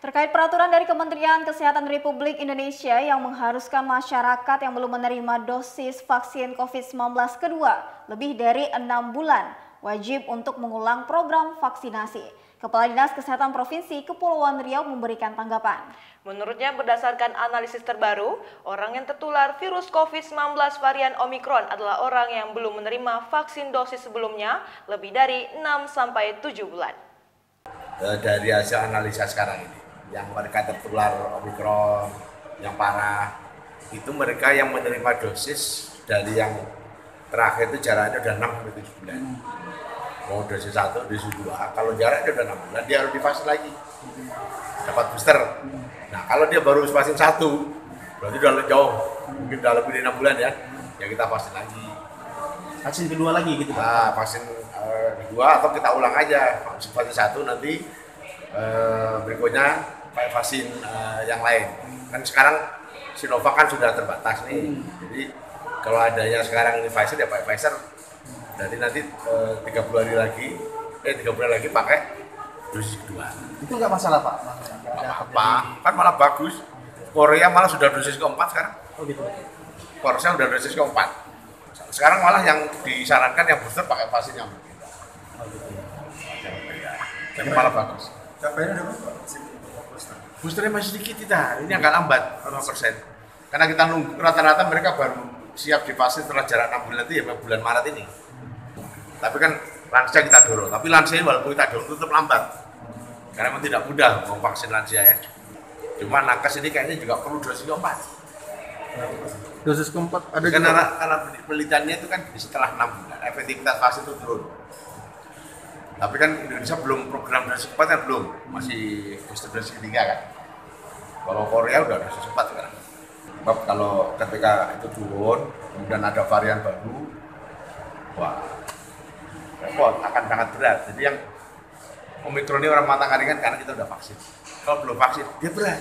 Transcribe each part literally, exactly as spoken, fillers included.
Terkait peraturan dari Kementerian Kesehatan Republik Indonesia yang mengharuskan masyarakat yang belum menerima dosis vaksin COVID sembilan belas kedua lebih dari enam bulan wajib untuk mengulang program vaksinasi. Kepala Dinas Kesehatan Provinsi Kepulauan Riau memberikan tanggapan. Menurutnya berdasarkan analisis terbaru, orang yang tertular virus COVID sembilan belas varian Omikron adalah orang yang belum menerima vaksin dosis sebelumnya lebih dari enam sampai tujuh bulan. Dari hasil analisa sekarang ini, yang mereka tertular Omikron yang parah, itu mereka yang menerima dosis dari yang terakhir itu jaraknya udah enam sampai tujuh bulan. Mau dosis satu, dosis dua, kalau jaraknya udah enam bulan dia harus divaksin lagi, dapat booster. Nah kalau dia baru vaksin satu, berarti udah jauh, mungkin udah lebih dari enam bulan ya, ya kita vaksin lagi. Vaksin kedua lagi gitu? Nah, vaksin uh, kedua atau kita ulang aja, vaksin satu nanti uh, berikutnya pakai vaksin uh, yang lain. Kan sekarang Sinovac kan sudah terbatas nih, hmm. jadi kalau adanya sekarang ini Pfizer ya pakai Pfizer. Jadi nanti uh, tiga puluh hari lagi, eh tiga bulan lagi pakai dosis kedua. Itu nggak masalah Pak? Nggak apa-apa, kan malah bagus. Korea malah sudah dosis keempat sekarang. Oh gitu. Korea sudah dosis keempat. Sekarang malah yang disarankan yang booster pakai vaksin yang berbeda. Oh gitu. Jadi malah bagus. Capaiannya udah berapa? Boosternya masih sedikit kita, ini agak lambat, lima persen. Karena kita nunggu, rata-rata mereka baru siap divaksin setelah jarak enam bulan itu ya bulan Maret ini. Tapi kan lansia kita dorong, tapi lansia walaupun kita dorong tetap lambat. Karena memang tidak mudah mau vaksin lansia ya. Cuma nakes ini kayaknya juga perlu dosis keempat. Dosis keempat ada karena, juga? Karena penelitiannya itu kan setelah enam bulan, efektivitas vaksin itu turun. Tapi kan Indonesia belum program dosis keempat kan belum, masih booster dosis ketiga kan. Kalau Korea udah dosis keempat sekarang. Sebab kalau ketika itu turun, kemudian ada varian baru, wah, repot, akan sangat berat. Jadi yang Omikron ini orang matang ringan karena kita udah vaksin. Kalau belum vaksin, dia berat.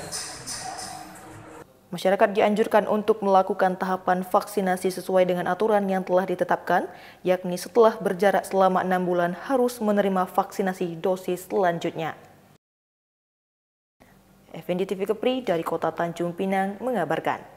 Masyarakat dianjurkan untuk melakukan tahapan vaksinasi sesuai dengan aturan yang telah ditetapkan, yakni setelah berjarak selama enam bulan harus menerima vaksinasi dosis selanjutnya. F N D T V Kepri dari Kota Tanjung Pinang mengabarkan.